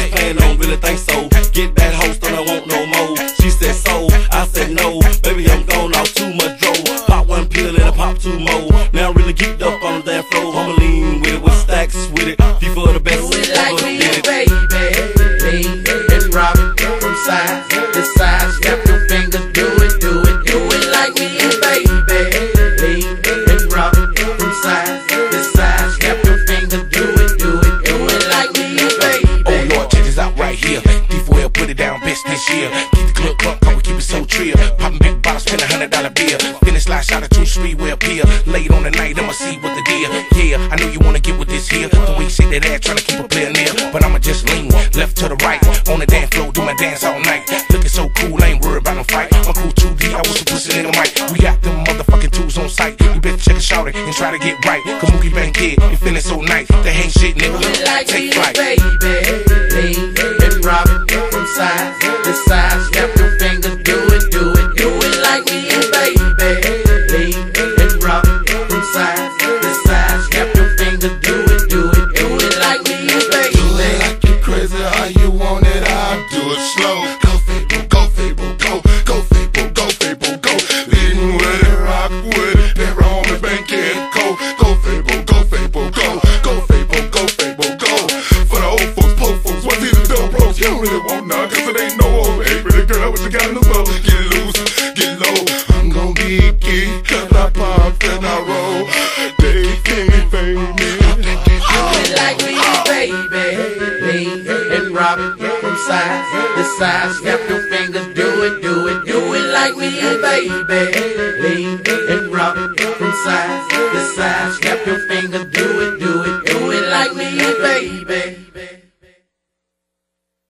just playing, don't really think so. Get that host, don't I want no more. She said so, I said no. Baby, I'm gone off too much dro. Pop one pill and I pop two more. Now I'm really geeked up on the damn floor. I'ma lean with it, with stacks with it. FIFA the best. Do it like we a baby, and rock it from side to side. Snap your fingers, do it, do it, do it like we a baby, and rock it from side to side. Snap your fingers, do it, do it, do it like we a baby. Oh Lord, check this out right here. D4L put it down best this year. Keep the club crunk, come we keep it so trill. Poppin' big bottles, spend $100 bill. Finish slide shot at 2 Street where appear. Late on the night, I'ma see what the deal. Yeah, I know you wanna get with this here. The way you shake that ass, tryna keep a player near. But I'ma just lean left to the right. On the dance floor, do my dance all night. Looking so cool, I ain't worried about no fight. I'm cool 2D, I want some pussy nigga Mike. We got them motherfucking tools on sight. You better check a shout it and try to get right. Cause Mookie Bang kid, you feeling so nice. They ain't shit, nigga. Take flight. Baby, and rock it from side to side. Snap your fingers, do it, do it, do it like we a baby, and rock it from side to side. Snap your fingers, do it, do it, do it like we a baby. Do it like you crazy, how you want it, I'll do it slow. Go Fable, go Fable, go, go Fable, go Fable, go. Lean with it, rock with it, never on the bank and go. Go Fable, go Fable, go, go Fable, go Fable, go. For the old folks, poor folks, what's these dope bros? You don't really want none, cause it ain't no old hey, pretty girl, what you got in the boat? Get loose, get low, I'm gon' be key, cause I pop and I roll. They can't fade me. Do it like we a baby, and rock it from side to side. Snap your fingers, do it, do it, do it like we a baby, and rock it from side